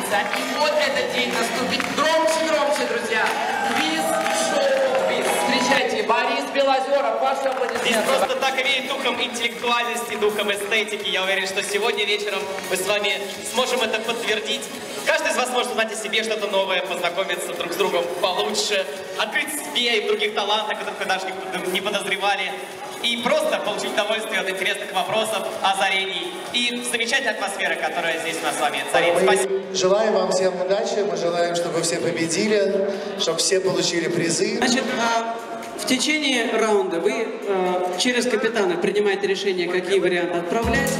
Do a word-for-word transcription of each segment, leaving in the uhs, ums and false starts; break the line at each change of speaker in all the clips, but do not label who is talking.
закончится. И вот этот день наступит. Громче, громче, друзья. Квиз-шоу квиз. Встречайте, Борис Белозеров, ваши аплодисменты.
Здесь просто так веет духом интеллектуальности, духом эстетики. Я уверен, что сегодня вечером мы с вами сможем это подтвердить. Каждый из вас может узнать о себе что-то новое, познакомиться друг с другом получше, открыть себе и других талантов, которых вы даже не подозревали. И просто получить удовольствие от интересных вопросов, озарений и замечательной атмосферы, которая здесь у нас с вами царит. Спасибо.
Желаем вам всем удачи, мы желаем, чтобы все победили, чтобы все получили призы.
Значит, в течение раунда вы через капитана принимаете решение, какие варианты отправлять.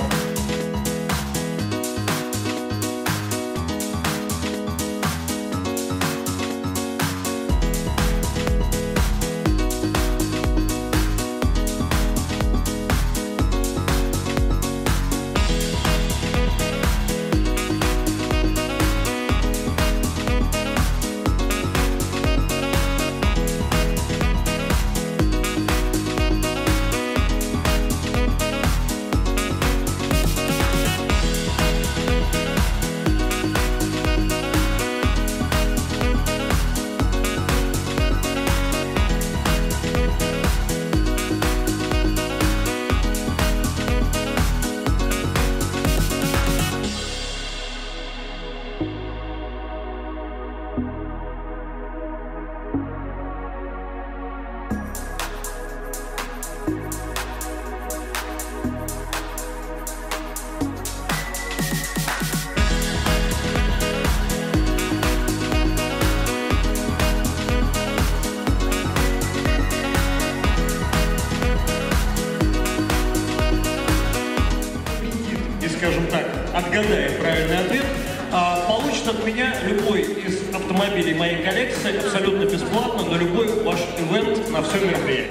Скажем так, отгадает правильный ответ, а, получит от меня любой из автомобилей моей коллекции абсолютно бесплатно на любой ваш ивент на все мероприятие.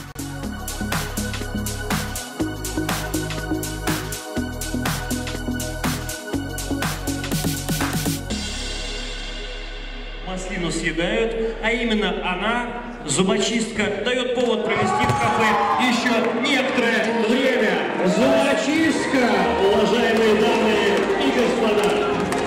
Маслину съедают, а именно она, зубочистка, дает повод провести в кафе еще некоторое время. Зубочистка, уважаемые дамы и господа.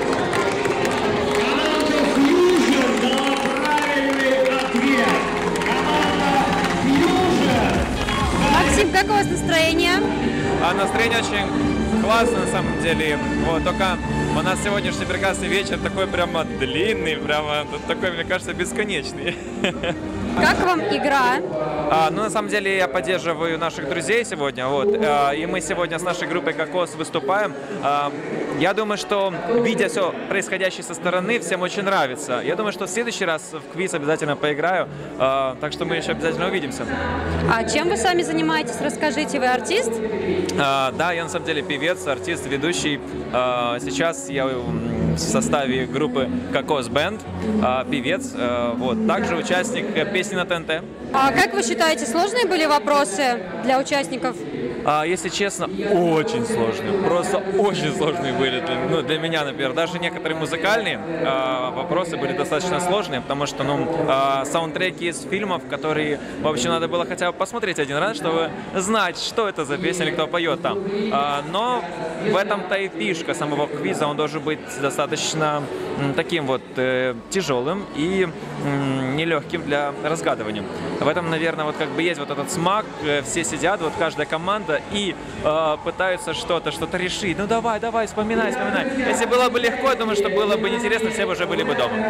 Команда Fusion дала правильный ответ. Команда Fusion.
Максим, как у вас настроение?
А настроение очень классно на самом деле. Вот, только у нас сегодняшний прекрасный вечер такой прямо длинный, прямо такой, мне кажется, бесконечный.
Как вам игра?
А, ну, на самом деле, я поддерживаю наших друзей сегодня, вот, а, и мы сегодня с нашей группой «Кокос» выступаем. А, я думаю, что, видя все происходящее со стороны, всем очень нравится. Я думаю, что в следующий раз в квиз обязательно поиграю, а, так что мы еще обязательно увидимся.
А чем вы сами занимаетесь? Расскажите, вы артист?
А, да, я на самом деле певец, артист, ведущий. А, сейчас я в составе группы «Кокос Бенд», а, певец, а, вот, также участник песни на ТНТ.
А как вы считаете, сложные были вопросы для участников?
А, если честно, очень сложные, просто очень сложные были для, ну, для меня, например. Даже некоторые музыкальные а, вопросы были достаточно сложные, потому что, ну, а, саундтреки из фильмов, которые вообще надо было хотя бы посмотреть один раз, чтобы знать, что это за песня или кто поет там. А, но в этом-то и фишка самого квиза, он должен быть достаточно м, таким вот э, тяжелым и м, нелегким для разгадывания. В этом, наверное, вот как бы есть вот этот смак, э, все сидят, вот каждая команда, и э, пытаются что-то, что-то решить. Ну давай, давай, вспоминай, вспоминай. Если было бы легко, я думаю, что было бы неинтересно, все бы уже были бы дома.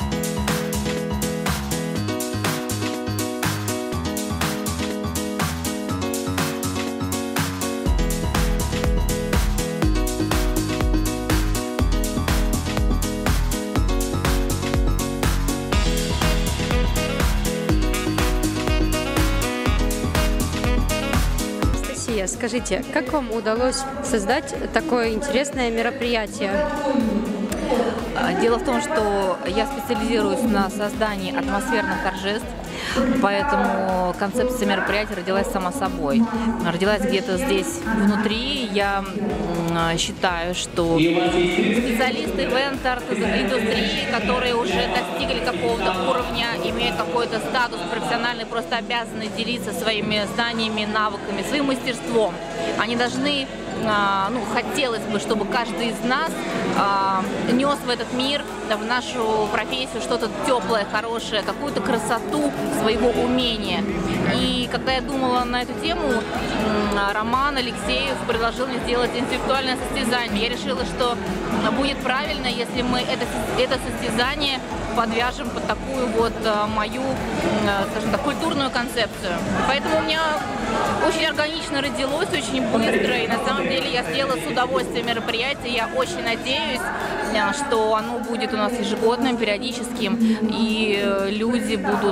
Скажите, как вам удалось создать такое интересное мероприятие?
Дело в том, что я специализируюсь на создании атмосферных торжеств, поэтому концепция мероприятия родилась сама собой. Родилась где-то здесь внутри. Я считаю, что специалисты ивент-арт-индустрии, которые уже достигли какого-то уровня, имеют какой-то статус профессиональный, просто обязаны делиться своими знаниями, навыками, своим мастерством. Они должны, ну, хотелось бы, чтобы каждый из нас нес в этот мир, в нашу профессию что-то теплое, хорошее, какую-то красоту своего умения. И когда я думала на эту тему, Роман Алексеев предложил мне сделать интеллектуальное состязание. Я решила, что будет правильно, если мы это, это состязание подвяжем под такую вот мою, скажем так, культурную концепцию. Поэтому у меня очень органично родилось, очень быстро, и на самом деле я сделала с удовольствием мероприятие. Я очень надеюсь, что оно будет у нас ежегодным, периодическим, и люди будут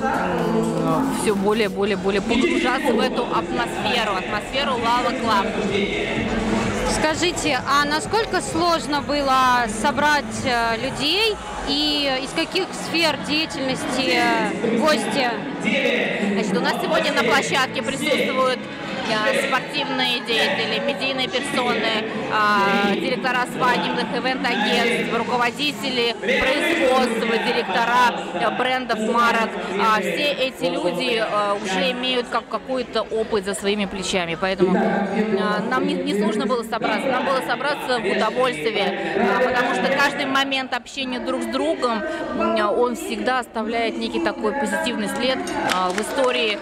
все более, более, более погружаться в эту атмосферу, атмосферу Lava Club.
Скажите, а насколько сложно было собрать людей и из каких сфер деятельности гости?
Значит, у нас сегодня на площадке присутствуют спортивные деятели, медийные персоны, директора свадебных ивент-агентств, руководители производства, директора брендов, марок. Все эти люди уже имеют как какой-то опыт за своими плечами, поэтому нам не, не сложно было собраться, нам было собраться в удовольствие, потому что каждый момент общения друг с другом, он всегда оставляет некий такой позитивный след в истории,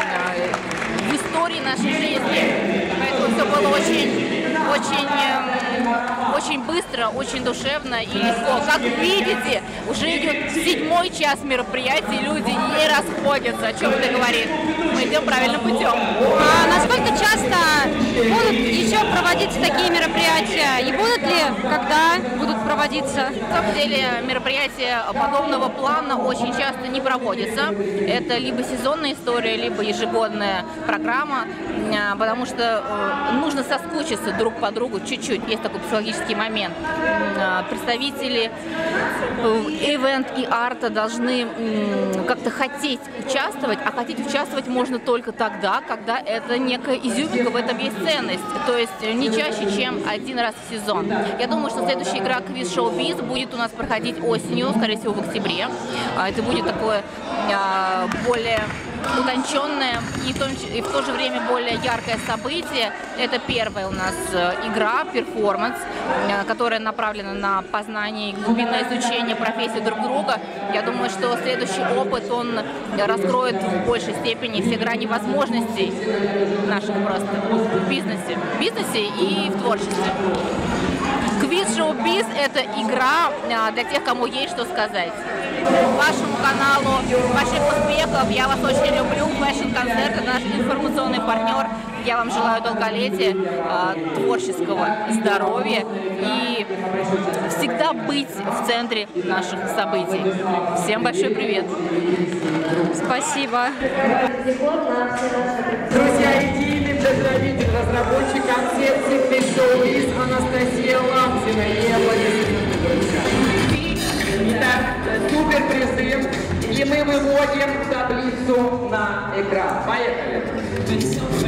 в истории нашей жизни. Поэтому все было очень, очень, очень быстро, очень душевно и легко. Как видите, уже идет седьмой час мероприятия, люди не расходятся. О чем это говорит? Мы идем правильным путем.
А насколько часто будут еще проводиться такие мероприятия? И будут ли, когда будут проводиться?
На самом деле мероприятия подобного плана очень часто не проводятся. Это либо сезонная история, либо ежегодная программа, потому что нужно соскучиться друг по другу чуть-чуть. Есть такой психологический момент. Представители ивент и арта должны как-то хотеть участвовать, а хотеть участвовать можно только тогда, когда это некая изюминка, в этом есть ценность. То есть не чаще, чем один раз в сезон. Я думаю, что следующая игра Quiz Show Biz будет у нас проходить осенью, скорее всего, в октябре. Это будет такое более утонченное и в, том, и в то же время более яркое событие. Это первая у нас игра, перформанс, которая направлена на познание и глубинное изучение профессий друг друга. Я думаю, что следующий опыт, он раскроет в большей степени все грани возможностей наших просто в бизнесе, в бизнесе и в творчестве. Quiz Show Biz – это игра для тех, кому есть что сказать. Вашему каналу больших успехов, я вас очень люблю. Fashion Концерт – это наш информационный партнер. Я вам желаю долголетия, творческого здоровья и всегда быть в центре наших событий. Всем большой привет!
Спасибо!
Друзья, идейный вдохновитель, разработчик концепции Quiz Show Biz Анастасия Ламзина. И аплодисменты, друзья. Итак, супер призыв, и мы выводим таблицу на экран. Поехали!